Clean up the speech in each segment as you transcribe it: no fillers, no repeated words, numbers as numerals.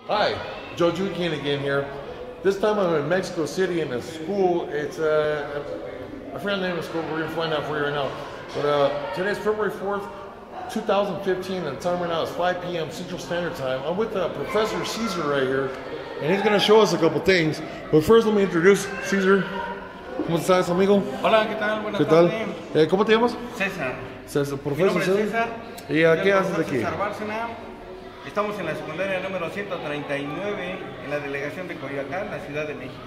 Hi, Joe Jukin again here. This time I'm in Mexico City in a school. It's I forgot the name of the school. We're gonna find out for you right now. But today's February 4th, 2015, and the time right now is 5 p.m. Central Standard Time. I'm with Professor Caesar right here, and he's gonna show us a couple things. But first, let me introduce Caesar. ¿Cómo estás, amigo? Hola, ¿qué tal? Buenas ¿Qué tal? tardes. ¿Cómo te llamas? César. César, Mi profesor nombre es César. ¿Y a Yo qué el haces profesor aquí? César Bárcena. Estamos en la secundaria número 139 en la delegación de Coyoacán, la Ciudad de México.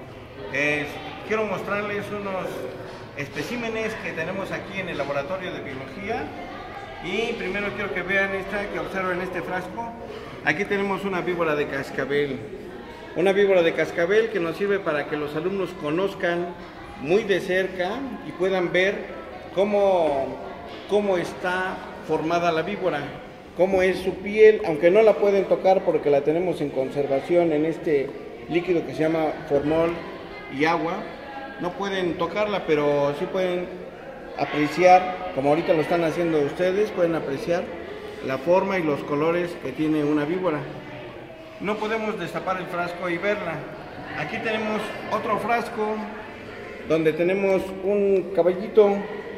Quiero mostrarles unos especímenes que tenemos aquí en el laboratorio de biología. Y primero quiero que vean que observen este frasco. Aquí tenemos una víbora de cascabel. Una víbora de cascabel que nos sirve para que los alumnos conozcan muy de cerca y puedan ver cómo está formada la víbora, cómo es su piel, aunque no la pueden tocar porque la tenemos en conservación en este líquido que se llama formol y agua. No pueden tocarla, pero sí pueden apreciar, como ahorita lo están haciendo ustedes, pueden apreciar la forma y los colores que tiene una víbora. No podemos destapar el frasco y verla. Aquí tenemos otro frasco donde tenemos un caballito.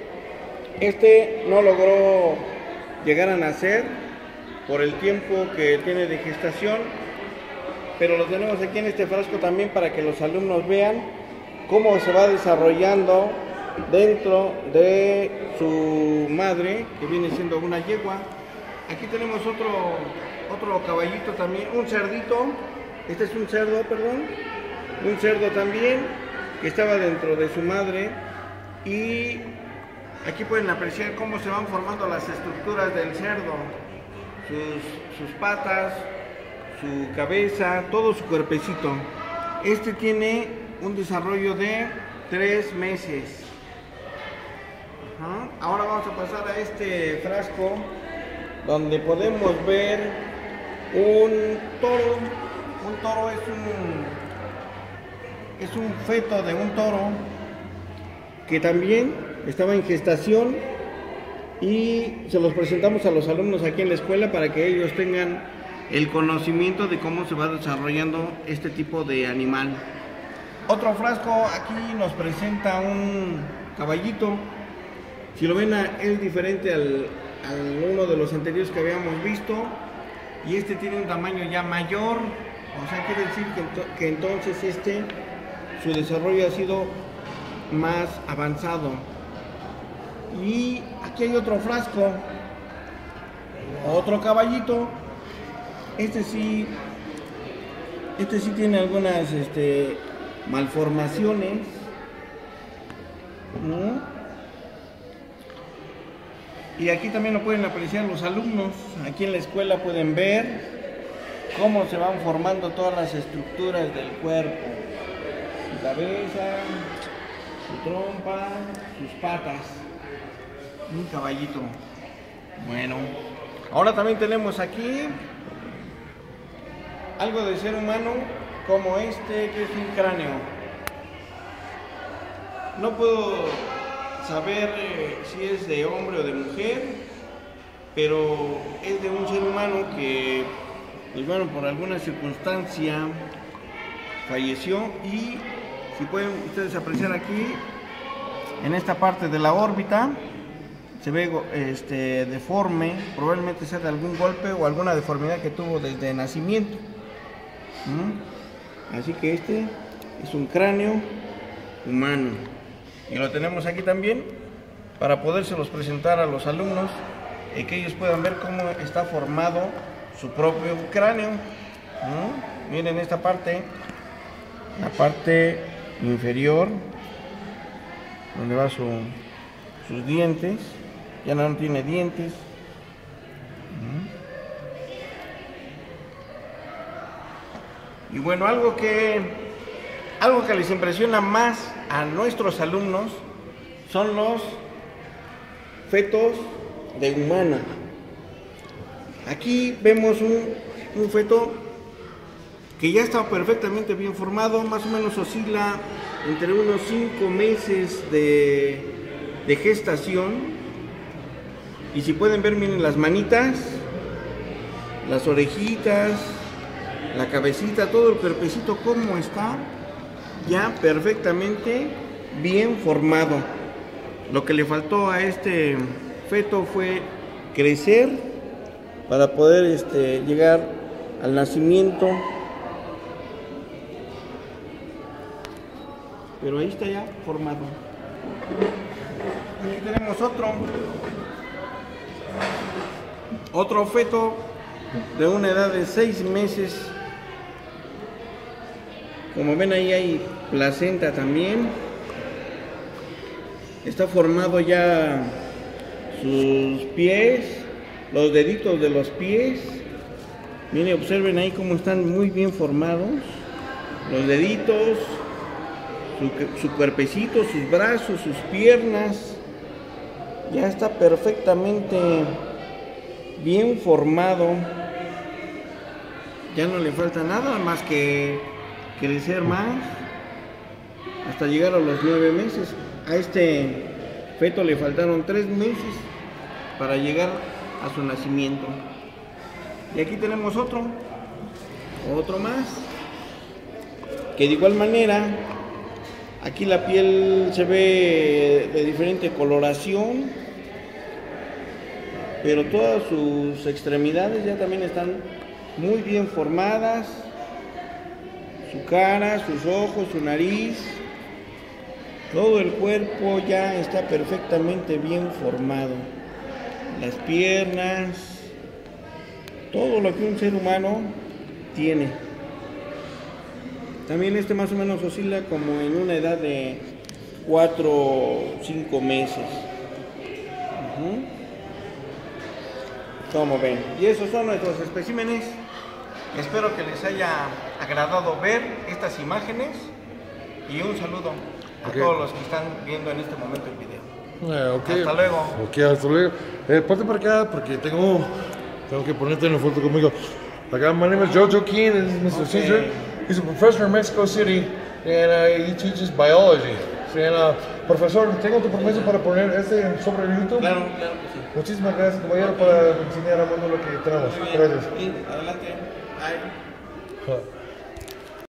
Este no logró llegar a nacer por el tiempo que tiene de gestación, pero lo tenemos aquí en este frasco también para que los alumnos vean cómo se va desarrollando dentro de su madre, que viene siendo una yegua. Aquí tenemos otro caballito también, un cerdito. Este es un cerdo, perdón. Un cerdo también que estaba dentro de su madre. Y aquí pueden apreciar cómo se van formando las estructuras del cerdo. Sus patas, su cabeza, todo su cuerpecito. Este tiene un desarrollo de 3 meses. Ahora vamos a pasar a este frasco donde podemos ver un toro. Un toro es un feto de un toro que también estaba en gestación, y se los presentamos a los alumnos aquí en la escuela para que ellos tengan el conocimiento de cómo se va desarrollando este tipo de animal. Otro frasco aquí nos presenta un caballito. Si lo ven, es diferente al uno de los anteriores que habíamos visto, y este tiene un tamaño ya mayor, o sea, quiere decir que entonces su desarrollo ha sido más avanzado. Y aquí hay otro frasco, otro caballito. Este sí tiene algunas malformaciones, ¿no? Y aquí también lo pueden apreciar los alumnos. Aquí en la escuela pueden ver cómo se van formando todas las estructuras del cuerpo: su cabeza, su trompa, sus patas. Un caballito. Bueno, ahora también tenemos aquí algo de ser humano, como que es un cráneo. No puedo saber si es de hombre o de mujer, pero es de un ser humano que, pues bueno, por alguna circunstancia falleció. Y si pueden ustedes apreciar aquí, en esta parte de la órbita, se ve deforme, probablemente sea de algún golpe o alguna deformidad que tuvo desde nacimiento. Así que este es un cráneo humano, y lo tenemos aquí también para podérselos presentar a los alumnos y que ellos puedan ver cómo está formado su propio cráneo. Miren esta parte, la parte inferior, donde va sus dientes. Ya no tiene dientes. Y bueno, algo que les impresiona más a nuestros alumnos son los fetos de humana. Aquí vemos un feto que ya está perfectamente bien formado, más o menos oscila entre unos 5 meses de gestación. Y si pueden ver, miren las manitas, las orejitas, la cabecita, todo el cuerpecito, cómo está ya perfectamente bien formado. Lo que le faltó a este feto fue crecer para poder llegar al nacimiento. Pero ahí está ya formado. Aquí tenemos otro feto de una edad de 6 meses. Como ven, ahí hay placenta también. Está formado ya sus pies, los deditos de los pies. Miren, observen ahí cómo están muy bien formados los deditos, su cuerpecito, sus brazos, sus piernas. Ya está perfectamente bien formado. Ya no le falta nada más que crecer más hasta llegar a los 9 meses. A este feto le faltaron 3 meses para llegar a su nacimiento. Y aquí tenemos otro más, que de igual manera aquí la piel se ve de diferente coloración, pero todas sus extremidades ya también están muy bien formadas. Su cara, sus ojos, su nariz, todo el cuerpo ya está perfectamente bien formado. Las piernas, todo lo que un ser humano tiene. También más o menos oscila como en una edad de 4 o 5 meses. Como ven. Y esos son nuestros especímenes. Espero que les haya agradado ver estas imágenes. Y un saludo a todos los que están viendo en este momento el video. Hasta luego. Hasta luego. Ponte para acá porque tengo que ponerte en la foto conmigo. Acá, my name is Jojo Keen, and Mr. Caesar. He's a professor in Mexico City, and he teaches biology. And, profesor, ¿tengo tu permiso para poner sobre YouTube? Claro que sí. Muchísimas gracias, caballero, para enseñar a mundo lo que tenemos. Gracias. Adelante. Bye.